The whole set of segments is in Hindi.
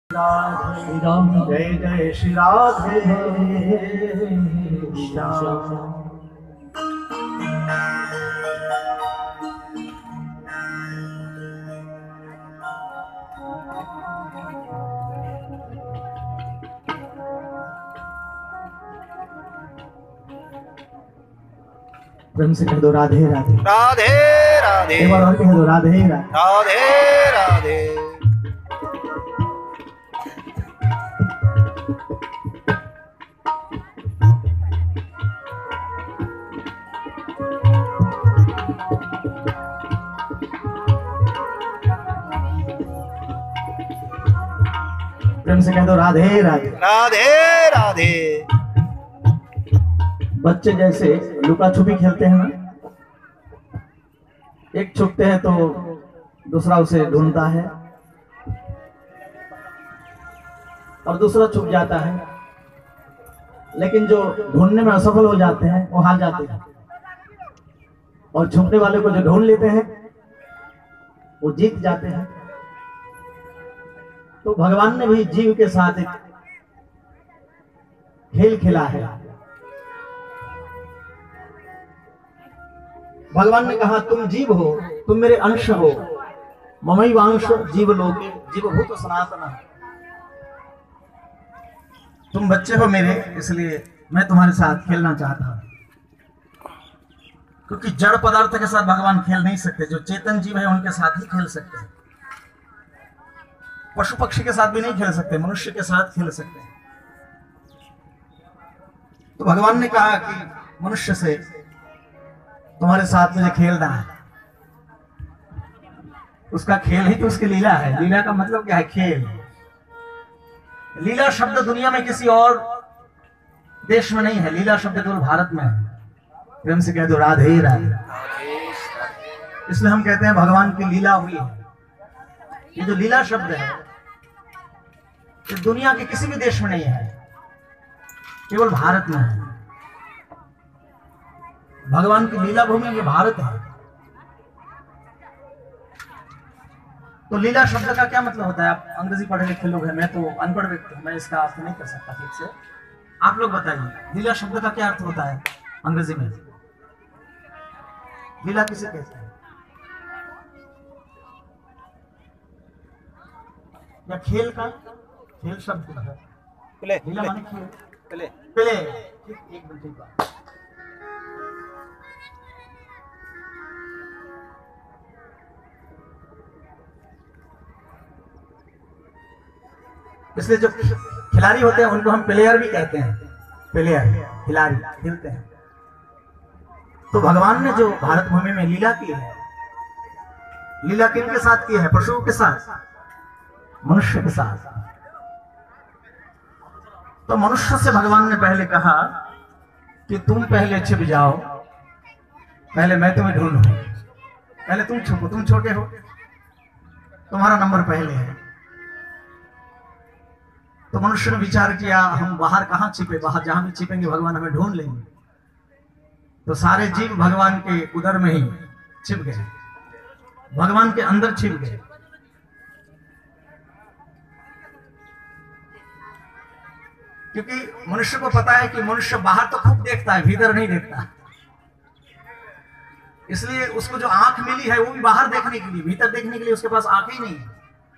श्री राम जय जय श्री राधे श्याम। प्रेम से कह दो राधे राधे राधे राधे। एक बार और कह दो राधे राधे राधे राधे। प्रेम से कह दो राधे राधे राधे राधे। बच्चे जैसे लुका छुपी खेलते हैं ना, एक छुपते हैं तो दूसरा उसे ढूंढता है और दूसरा छुप जाता है, लेकिन जो ढूंढने में असफल हो जाते हैं वो हार जाते हैं और छुपने वाले को जो ढूंढ लेते हैं वो जीत जाते हैं। तो भगवान ने भी जीव के साथ एक खेल खेला है। भगवान ने कहा तुम जीव हो, तुम मेरे अंश हो, ममैवांश जीव लोके जीवभूत सनातन। तुम बच्चे हो मेरे, इसलिए मैं तुम्हारे साथ खेलना चाहता हूं। क्योंकि जड़ पदार्थ के साथ भगवान खेल नहीं सकते, जो चेतन जीव है उनके साथ ही खेल सकते हैं। पशु पक्षी के साथ भी नहीं खेल सकते, मनुष्य के साथ खेल सकते हैं। तो भगवान ने कहा कि मनुष्य से तुम्हारे साथ मुझे खेलना है। उसका खेल ही तो उसकी लीला है। लीला का मतलब क्या है? खेल। लीला शब्द दुनिया में किसी और देश में नहीं है, लीला शब्द केवल भारत में है। प्रेम से कह दो राधे राधे। इसलिए हम कहते हैं भगवान की लीला हुई है। ये जो लीला शब्द है ये दुनिया के किसी भी देश में नहीं है, केवल भारत में है। भगवान की लीला भूमि ये भारत है। तो लीला शब्द का क्या मतलब होता है? आप अंग्रेजी पढ़े लिखे लोग हैं, मैं तो अनपढ़ व्यक्ति हूं, मैं इसका अर्थ नहीं कर सकता ठीक से। आप लोग बताइए लीला शब्द का क्या अर्थ होता है अंग्रेजी में? लीला किसे कहते हैं? या खेल का? खेल शब्द का प्ले। लीला माने खेल। प्ले। प्ले। एक मिनट ठीक बात। इसलिए जो खिलाड़ी होते हैं उनको हम प्लेयर भी कहते हैं। प्लेयर खिलाड़ी खेलते हैं। तो भगवान ने जो भारत भूमि में लीला की है, लीला किनके साथ की है? पशुओं के साथ, मनुष्य के साथ। तो मनुष्य से भगवान ने पहले कहा कि तुम पहले छिप जाओ, पहले मैं तुम्हें ढूंढूं, पहले तुम छुपो, तुम छोटे हो, तुम्हारा नंबर पहले है। तो मनुष्य ने विचार किया हम बाहर कहां छिपे, बाहर जहां भी छिपेंगे भगवान हमें ढूंढ लेंगे। तो सारे जीव भगवान के उदर में ही छिप गए, भगवान के अंदर छिप गए। क्योंकि मनुष्य को पता है कि मनुष्य बाहर तो खूब देखता है, भीतर नहीं देखता। इसलिए उसको जो आंख मिली है वो भी बाहर देखने के लिए, भीतर देखने के लिए उसके पास आंख ही नहीं है।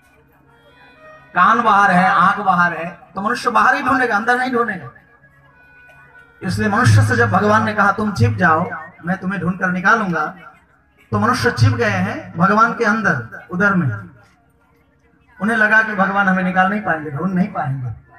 कान बाहर है, आंख बाहर है, तो मनुष्य बाहर ही ढूंढेगा, अंदर नहीं ढूंढेगा। इसलिए मनुष्य से जब भगवान ने कहा तुम छिप जाओ, मैं तुम्हें ढूंढ कर निकालूंगा, तो मनुष्य छिप गए हैं भगवान के अंदर, उदर में। उन्हें लगा कि भगवान हमें निकाल नहीं पाएंगे, ढूंढ नहीं पाएंगे।